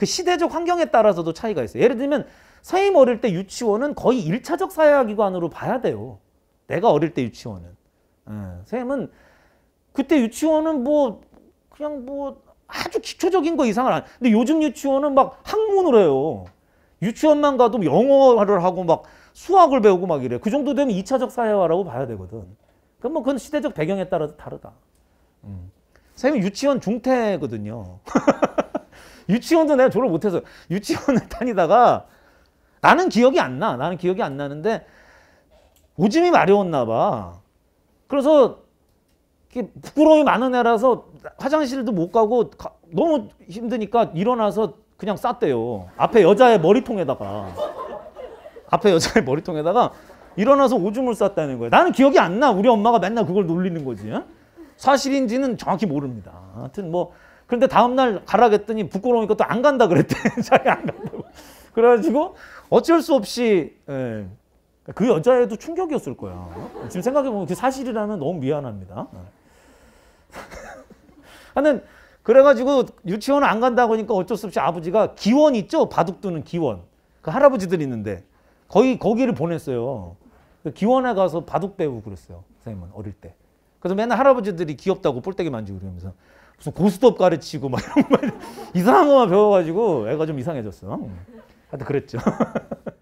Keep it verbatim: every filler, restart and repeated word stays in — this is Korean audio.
그 시대적 환경에 따라서도 차이가 있어요. 예를 들면 선생님 어릴 때 유치원은 거의 일차적 사회화기관으로 봐야 돼요. 내가 어릴 때 유치원은. 예, 선생님은 그때 유치원은 뭐 그냥 뭐 아주 기초적인 거 이상을 안. 근데 요즘 유치원은 막 학문을 해요. 유치원만 가도 영어를 하고 막 수학을 배우고 막 이래. 그 정도 되면 이차적 사회화라고 봐야 되거든. 그럼 뭐 그건 시대적 배경에 따라서 다르다. 음. 선생님 유치원 중퇴거든요. 유치원도 내가 졸업 못해서 유치원을 다니다가 나는 기억이 안 나. 나는 기억이 안 나는데 오줌이 마려웠나 봐. 그래서 부끄러움이 많은 애라서 화장실도 못 가고 가, 너무 힘드니까 일어나서 그냥 쌌대요. 앞에 여자의 머리통에다가. 앞에 여자의 머리통에다가 일어나서 오줌을 쌌다는 거예요. 나는 기억이 안 나. 우리 엄마가 맨날 그걸 놀리는 거지. 사실인지는 정확히 모릅니다. 하여튼 뭐 그런데 다음날 가라겠더니 부끄러우니까 또 안 간다 그랬대. 자기 안 간다고. 그래가지고 어쩔 수 없이 예. 그 여자애도 충격이었을 거야. 지금 생각해보면 그 사실이라면 너무 미안합니다. 하여튼 그래가지고 유치원 안 간다고 하니까 어쩔 수 없이 아버지가 기원 있죠? 바둑 두는 기원. 그 할아버지들 있는데 거기, 거기를 보냈어요. 그 기원에 가서 바둑 배우고 그랬어요. 선생님은 어릴 때. 그래서 맨날 할아버지들이 귀엽다고 뿔떼기 만지고 그러면서 무슨 고스톱 가르치고 막 이런 거 이상한 것만 배워가지고 애가 좀 이상해졌어. 하여튼 그랬죠.